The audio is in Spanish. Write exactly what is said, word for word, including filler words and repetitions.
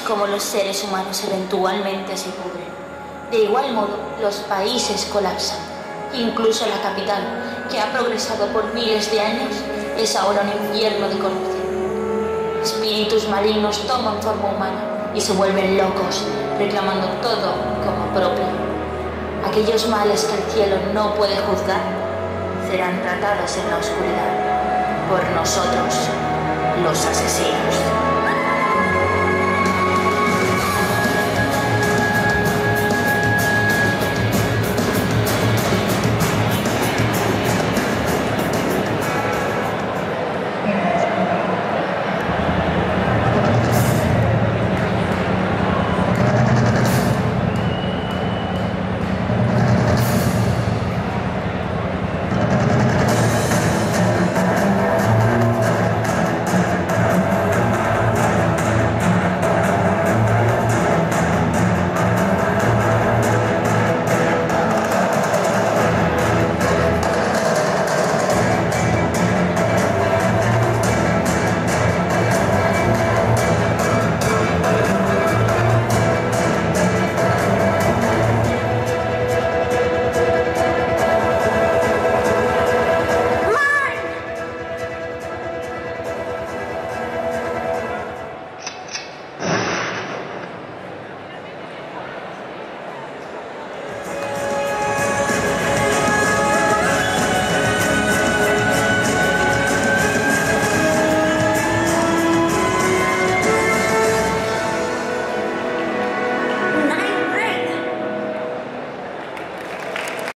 como los seres humanos eventualmente se pudren. De igual modo, los países colapsan. Incluso la capital, que ha progresado por miles de años, es ahora un infierno de corrupción. Espíritus malignos toman forma humana y se vuelven locos, reclamando todo como propio. Aquellos males que el cielo no puede juzgar serán tratados en la oscuridad por nosotros, los asesinos.